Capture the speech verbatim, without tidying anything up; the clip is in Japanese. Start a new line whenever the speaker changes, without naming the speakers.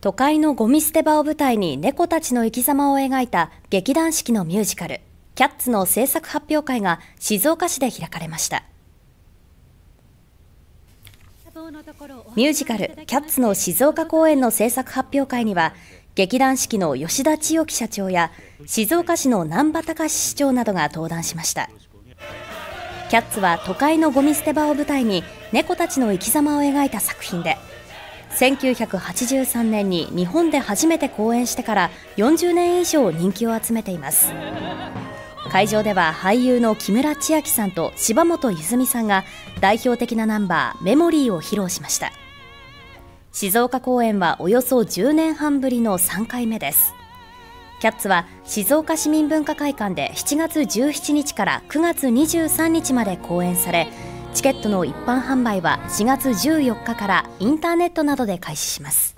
都会のゴミ捨て場を舞台に猫たちの生き様を描いた劇団四季のミュージカル、キャッツの制作発表会が静岡市で開かれました。ミュージカル、キャッツの静岡公演の制作発表会には、劇団四季の吉田千代樹社長や静岡市の難波隆市長などが登壇しました。キャッツは都会のゴミ捨て場を舞台に猫たちの生き様を描いた作品で、せんきゅうひゃくはちじゅうさんねんに日本で初めて公演してからよんじゅうねん以上人気を集めています。会場では俳優の木村千秋さんと柴本泉さんが代表的なナンバーメモリーを披露しました。静岡公演はおよそじゅうねんはんぶりのさんかいめです。キャッツは静岡市民文化会館でしちがつじゅうしちにちからくがつにじゅうさんにちまで公演され、チケットの一般販売はしがつじゅうよっかからインターネットなどで開始します。